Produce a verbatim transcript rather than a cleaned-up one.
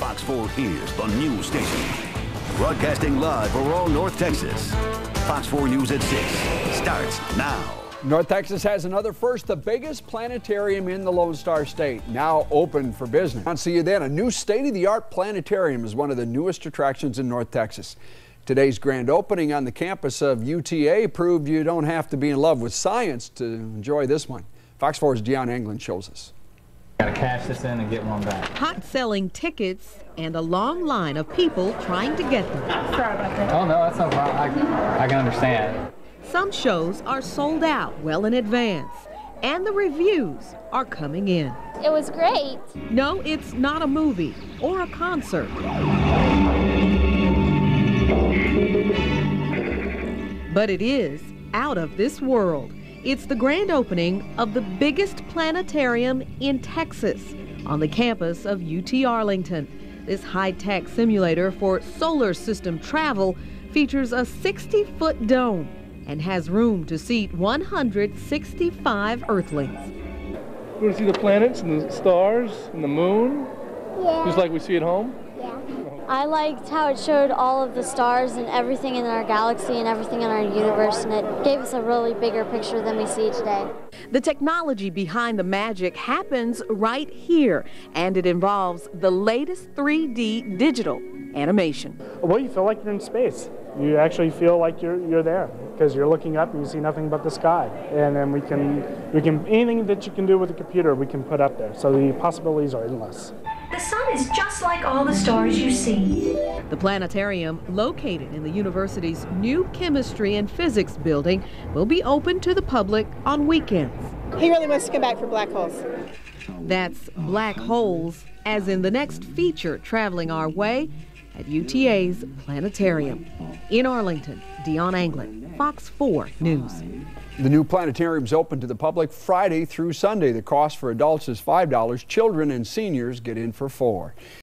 Fox four is the news station. Broadcasting live for all North Texas. Fox four News at six starts now. North Texas has another first, the biggest planetarium in the Lone Star State, now open for business. I'll see you then. A new state-of-the-art planetarium is one of the newest attractions in North Texas. Today's grand opening on the campus of U T A proved you don't have to be in love with science to enjoy this one. Fox four's Dion Anglin shows us. Gotta cash this in and get one back. Hot selling tickets and a long line of people trying to get them. Sorry about that. Oh no, that's no problem. I, I can understand. Some shows are sold out well in advance, and the reviews are coming in. It was great. No, it's not a movie or a concert. But it is out of this world. It's the grand opening of the biggest planetarium in Texas on the campus of U T Arlington. This high-tech simulator for solar system travel features a sixty foot dome and has room to seat one hundred sixty-five Earthlings. You want to see the planets and the stars and the moon? Yeah. Just like we see at home? Yeah. I liked how it showed all of the stars and everything in our galaxy and everything in our universe, and it gave us a really bigger picture than we see today. The technology behind the magic happens right here, and it involves the latest three D digital animation. Well, you feel like you're in space. You actually feel like you're you're there because you're looking up and you see nothing but the sky. And then we can we can anything that you can do with a computer we can put up there. So the possibilities are endless. The sun is just like all the stars you see. The planetarium, located in the university's new chemistry and physics building, will be open to the public on weekends. He really wants to come back for black holes. That's black holes, as in the next feature traveling our way at U T A's planetarium. In Arlington, Dion Anglin, Fox four News. The new planetarium is open to the public Friday through Sunday. The cost for adults is five dollars. Children and seniors get in for four.